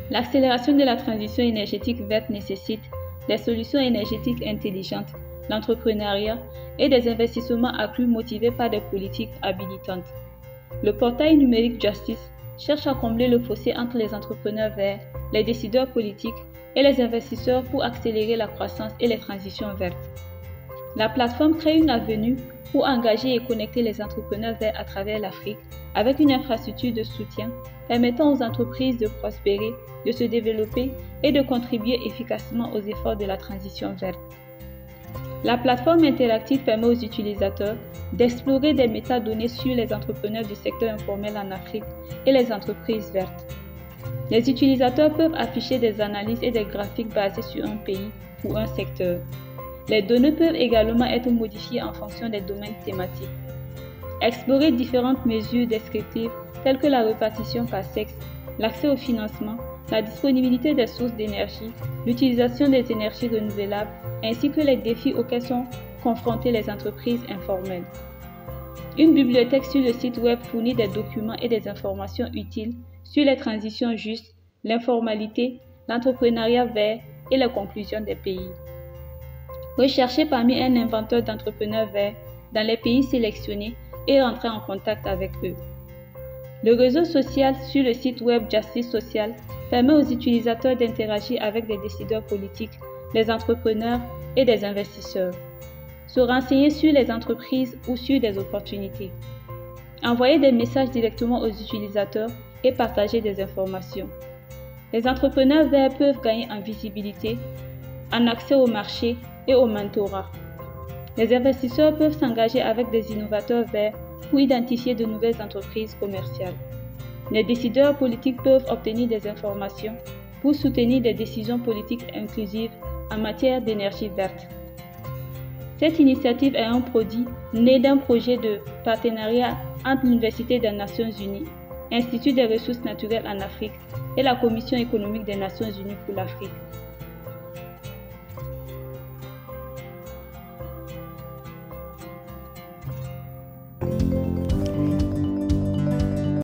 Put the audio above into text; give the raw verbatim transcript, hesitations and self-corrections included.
L'accélération de la transition énergétique verte nécessite des solutions énergétiques intelligentes, l'entrepreneuriat et des investissements accrus motivés par des politiques habilitantes. Le portail numérique Justice cherche à combler le fossé entre les entrepreneurs verts, les décideurs politiques et les investisseurs pour accélérer la croissance et les transitions vertes. La plateforme crée une avenue pour engager et connecter les entrepreneurs verts à travers l'Afrique avec une infrastructure de soutien permettant aux entreprises de prospérer, de se développer et de contribuer efficacement aux efforts de la transition verte. La plateforme interactive permet aux utilisateurs d'explorer des métadonnées sur les entrepreneurs du secteur informel en Afrique et les entreprises vertes. Les utilisateurs peuvent afficher des analyses et des graphiques basés sur un pays ou un secteur. Les données peuvent également être modifiées en fonction des domaines thématiques. Explorer différentes mesures descriptives telles que la répartition par sexe, l'accès au financement, la disponibilité des sources d'énergie, l'utilisation des énergies renouvelables, ainsi que les défis auxquels sont confrontées les entreprises informelles. Une bibliothèque sur le site web fournit des documents et des informations utiles sur les transitions justes, l'informalité, l'entrepreneuriat vert et les conclusions des pays. Recherchez parmi un inventeur d'entrepreneurs verts dans les pays sélectionnés et entrez en contact avec eux. Le réseau social sur le site web Justice Social permet aux utilisateurs d'interagir avec des décideurs politiques, des entrepreneurs et des investisseurs. Se renseigner sur les entreprises ou sur des opportunités. Envoyer des messages directement aux utilisateurs et partager des informations. Les entrepreneurs verts peuvent gagner en visibilité, en accès au marché et au mentorat. Les investisseurs peuvent s'engager avec des innovateurs verts pour identifier de nouvelles entreprises commerciales. Les décideurs politiques peuvent obtenir des informations pour soutenir des décisions politiques inclusives en matière d'énergie verte. Cette initiative est un produit né d'un projet de partenariat entre l'Université des Nations Unies, Institut des ressources naturelles en Afrique et la Commission économique des Nations Unies pour l'Afrique. Thank you.